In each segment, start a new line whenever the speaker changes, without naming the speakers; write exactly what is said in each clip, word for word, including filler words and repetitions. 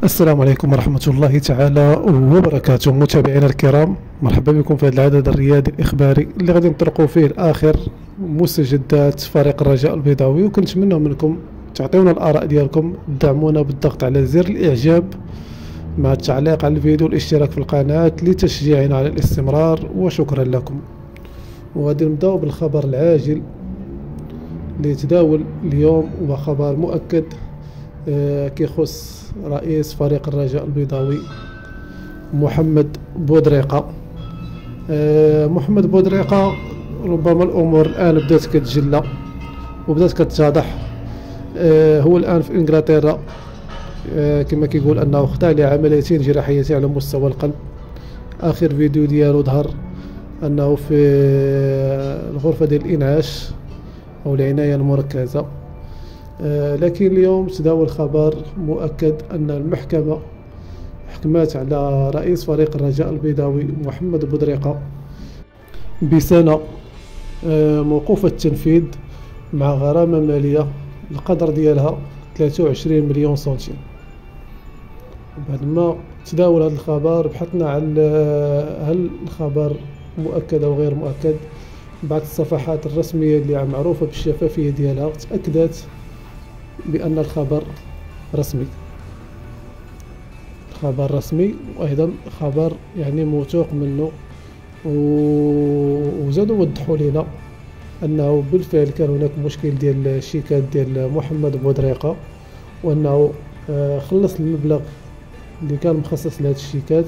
السلام عليكم ورحمة الله تعالى وبركاته. متابعينا الكرام، مرحبا بكم في هذا العدد الرياضي الإخباري اللي غادي نطرقوا فيه آخر مستجدات فريق الرجاء البيضاوي، وكنتمنى منكم تعطيونا الآراء ديالكم، تدعمونا بالضغط على زر الإعجاب مع التعليق على الفيديو والاشتراك في القناة لتشجيعنا على الاستمرار، وشكرا لكم. وغادي نبداو بالخبر العاجل اللي يتداول اليوم، وخبر مؤكد آه كيخص رئيس فريق الرجاء البيضاوي محمد بودريقة. آه محمد بودريقة ربما الامور الان بدات كتجلى وبدات كتتضح. آه هو الان في انجلترا، آه كما كيقول انه خضع لعمليتين جراحيتين على مستوى القلب. اخر فيديو ديالو ظهر انه في الغرفة ديال الانعاش او العناية المركزة. آه لكن اليوم تداول خبر مؤكد ان المحكمة حكمت على رئيس فريق الرجاء البيضاوي محمد بودريقة بسنة آه موقوف التنفيذ مع غرامة مالية القدر ديالها ثلاثة وعشرين مليون سنتيم. بعد ما تداول هذا الخبر بحثنا على هل الخبر مؤكد او غير مؤكد. بعض الصفحات الرسمية اللي معروفة بالشفافية ديالها تأكدت بأن الخبر رسمي، خبر رسمي وأيضا خبر يعني موثوق منه. وزادوا وضحوا لنا أنه بالفعل كان هناك مشكل ديال الشيكات ديال محمد بودريقة، وأنه خلص المبلغ اللي كان مخصص لهذه الشيكات،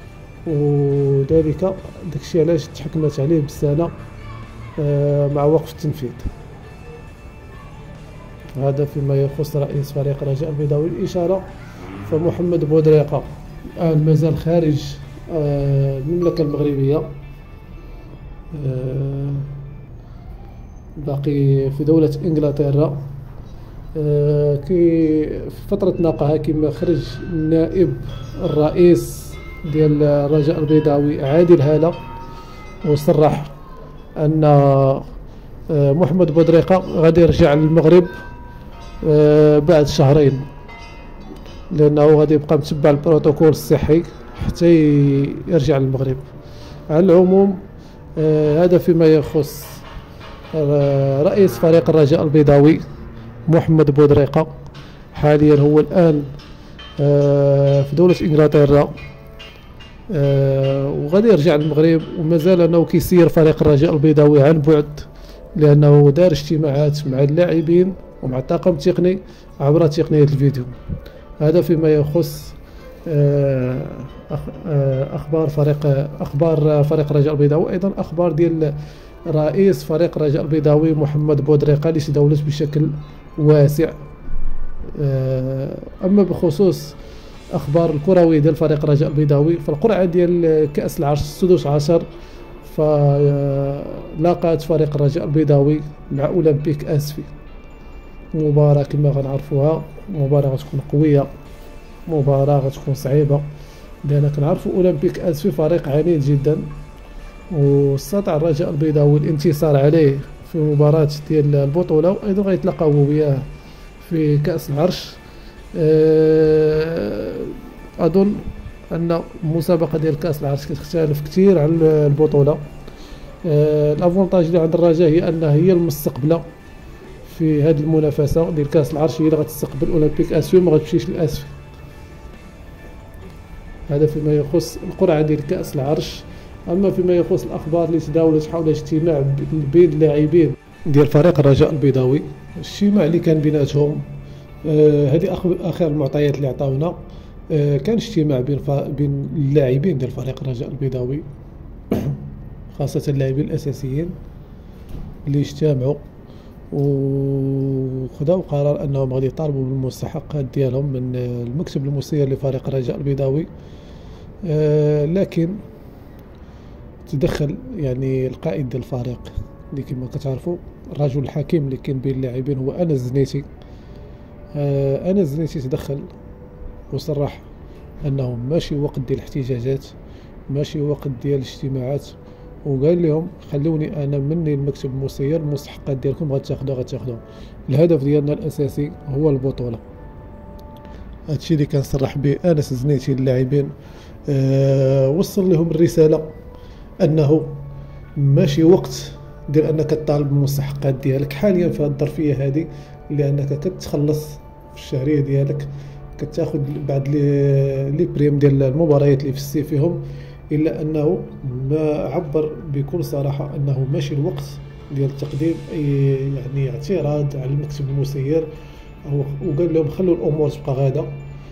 وذلك داكشي علاش تحكمت عليه بالسنة مع وقف التنفيذ. هذا فيما يخص رئيس فريق الرجاء البيضاوي. الإشارة فمحمد بودريقة الآن مازال خارج المملكة المغربية، باقي في دولة إنجلترا. كي في فترة نقاهة كما خرج نائب الرئيس ديال الرجاء البيضاوي عادل هالة، وصرح أن محمد بودريقة غادي يرجع للمغرب بعد شهرين، لأنه غادي يبقى متبع البروتوكول الصحي حتى يرجع للمغرب. على العموم هذا فيما يخص رئيس فريق الرجاء البيضاوي محمد بودريقة. حاليا هو الآن في دولة إنجلترا، وغادي يرجع للمغرب، ومازال أنه كيسير فريق الرجاء البيضاوي عن بعد، لأنه دار اجتماعات مع اللاعبين ومع الطاقم التقني عبر تقنية الفيديو. هذا فيما يخص أخبار فريق أخبار فريق الرجاء البيضاوي، أيضا أخبار ديال رئيس فريق الرجاء البيضاوي محمد بودريقة اللي تداولت بشكل واسع. أما بخصوص أخبار الكروية ديال فريق الرجاء البيضاوي، فالقرعة ديال كأس العرش السدس عشر فلاقات فريق الرجاء البيضاوي مع أولمبيك أسفي. مباراة كما غنعرفوها مباراة غتكون قوية، مباراة غتكون صعيبة، لأن كنعرفو أولمبيك أسفي فريق عنيد جدا، واستطاع الرجاء البيضاوي الانتصار عليه في مباراة ديال البطولة، وأيضا غيتلاقاو وياه في كأس العرش. أظن أن المسابقة ديال كأس العرش كتختلف كثير عن البطولة. الافونتاج اللي عند الرجاء هي أنها هي المستقبلة في هذه المنافسة ديال كأس العرش، هي اللي غتستقبل أولمبيك أسفي وما غتمشيش للأسفي. هذا فيما يخص القرعة ديال كأس العرش. أما فيما يخص الأخبار اللي تداولت حول اجتماع بين اللاعبين ديال فريق الرجاء البيضاوي، الاجتماع اللي كان بيناتهم، هذه آه آخر المعطيات اللي عطاونا. آه كان اجتماع بين بين اللاعبين ديال فريق الرجاء البيضاوي خاصة اللاعبين الأساسيين اللي اجتمعوا وخذوا قرار أنهم غادي يطالبوا بالمستحقات ديالهم من المكتب المسير لفريق الرجاء البيضاوي. آه لكن تدخل يعني القائد ديال الفريق اللي كما كتعرفوا الرجل الحكيم اللي كاين بين اللاعبين هو أنس الزنيتي. آه أنس الزنيتي تدخل وصرح أنه ماشي وقت ديال الاحتجاجات، ماشي وقت ديال الاجتماعات، وقال لهم خلوني انا مني المكتب المسير، المستحقات ديالكم غتاخذوها غتاخذوها، الهدف ديالنا الاساسي هو البطوله. هادشي اللي كنصرح به انس الزنيتي اللاعبين. أه وصل لهم الرساله انه ماشي وقت ديال انك تطالب بالمستحقات ديالك حاليا في هذه الظرفيه هذه، لانك كتخلص في الشهريه ديالك، كتاخذ بعض لي لي بريم ديال المباريات اللي فزتي فيهم، الا انه ما عبر بكل صراحه انه ماشي الوقت ديال تقديم اي يعني اعتراض على المكتب المسير، وقال لهم خلوا الامور تبقى غاده.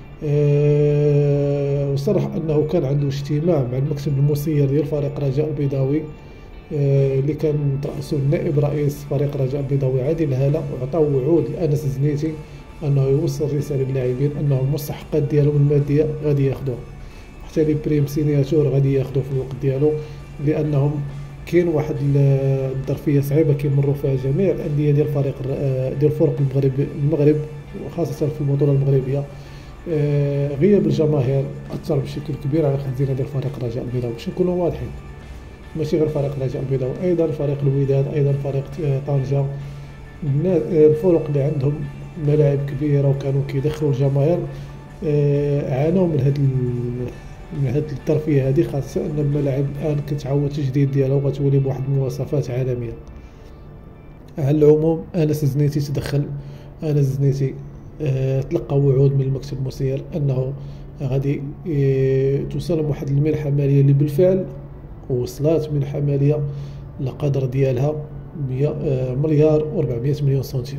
أه وصرح انه كان عنده اجتماع مع المكتب المسير ديال فريق رجاء البيضاوي، أه اللي كان ترأسه النائب رئيس فريق رجاء البيضاوي عادل هالة، وعطاو وعود لانس الزنيتي انه يوصل رساله للاعبين انه المستحقات ديالهم الماديه غادي ياخذوها، حتى لي بريم سينياتور غادي ياخذوا في الوقت ديالو، لانهم كاين واحد الظرفيه صعيبه كيمروا فيها جميع الانديه ديال فريق ديال فرق المغرب المغرب وخاصه في البطوله المغربيه. غياب الجماهير اثر بشكل كبير على خزينه ديال فريق رجاء البيضاوي، باش نكونوا واضحين، ماشي غير فريق رجاء البيضاوي، ايضا فريق الوداد، ايضا فريق طنجه، الفرق اللي عندهم ملاعب كبيره وكانوا كيدخلوا الجماهير عانوا من هاد من هاد الظرفيه هذه، خاصه ان الملاعب الان كتعاود تجديد ديالها وغتولي بواحد المواصفات عالميه. على العموم انس الزنيتي تدخل، انس الزنيتي أه تلقى وعود من المكتب المسير انه غادي أه توصل واحد المنحه ماليه اللي بالفعل وصلات منحه ماليه القدر ديالها أه مليار و400 مليون سنتيم.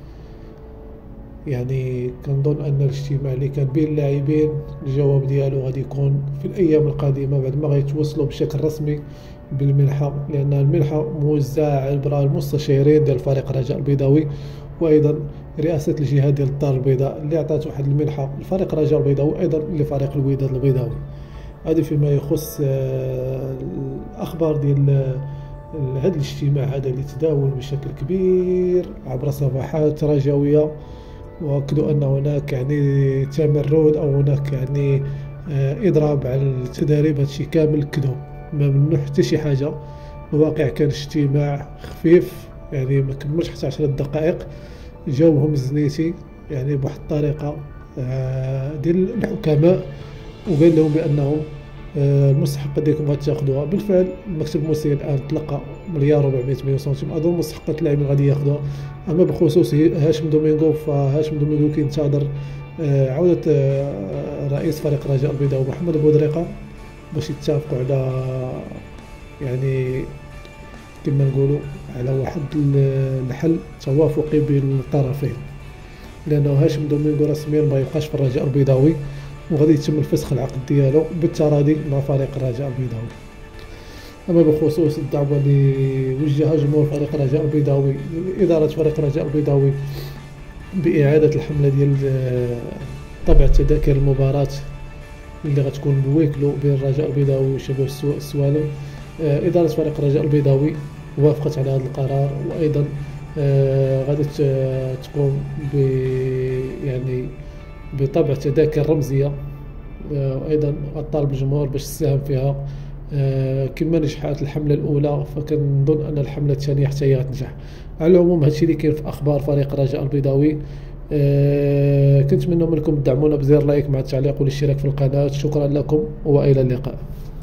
يعني كنظن ان الاجتماع اللي كان بين اللاعبين الجواب ديالو غادي يكون في الايام القادمه بعد ما غيتوصلوا بشكل رسمي بالمنحه، لان المنحه موزعه عبر المستشارين ديال فريق رجاء البيضاوي، وايضا رئاسه الجهه ديال الدار البيضاء اللي عطات واحد المنحه لفريق رجاء البيضاوي ايضا لفريق الوداد البيضاوي. هذه فيما يخص الاخبار ديال هذا الاجتماع هذا اللي تداول بشكل كبير عبر صفحات رجاويه، واكدوا ان هناك يعني تمرد او هناك يعني اضراب على التدريب. هادشي كامل كذب، ما منه حتى شي حاجه. الواقع كان اجتماع خفيف يعني ما كملش حتى عشرة دقائق، جاوبهم الزنيتي يعني بواحد الطريقه ديال الحكماء، وقال لهم بانهم المستحقات ديالكم غتاخذوها. بالفعل المكتب المسير الان تلقى مليار و400 مليون سنتيم، اظن مستحقات اللاعبين غادي ياخذوها. اما بخصوص هاشم دومينغو، فهاشم دومينغو كينتظر عوده رئيس فريق رجاء البيضاوي محمد بودريقه باش يتفقوا على يعني كما نقولوا على واحد الحل توافقي بين الطرفين، لانه هاشم دومينغو رسميا ما يبقاش في الرجاء البيضاوي وغادي يتم الفسخ العقد ديالو بالتراضي مع فريق الرجاء البيضاوي. اما بخصوص الدعوه اللي وجهها جمهور فريق الرجاء البيضاوي لاداره فريق الرجاء البيضاوي باعاده الحمله ديال طبع تذاكر المباراه اللي غتكون بويكلو بين الرجاء البيضاوي وشباب السوالم، اداره فريق الرجاء البيضاوي وافقت على هذا القرار، وايضا غادي تقوم ب يعني بطبع تذاكر رمزيه، وايضا طالب الجمهور باش تساهم فيها. كما نجحت الحمله الاولى فكنظن ان الحمله الثانيه حتى هي غتنجح. على العموم هادشي اللي كاين في اخبار فريق الرجاء البيضاوي. كنتمنى منكم تدعمونا بزر لايك مع التعليق والاشتراك في القناه. شكرا لكم والى اللقاء.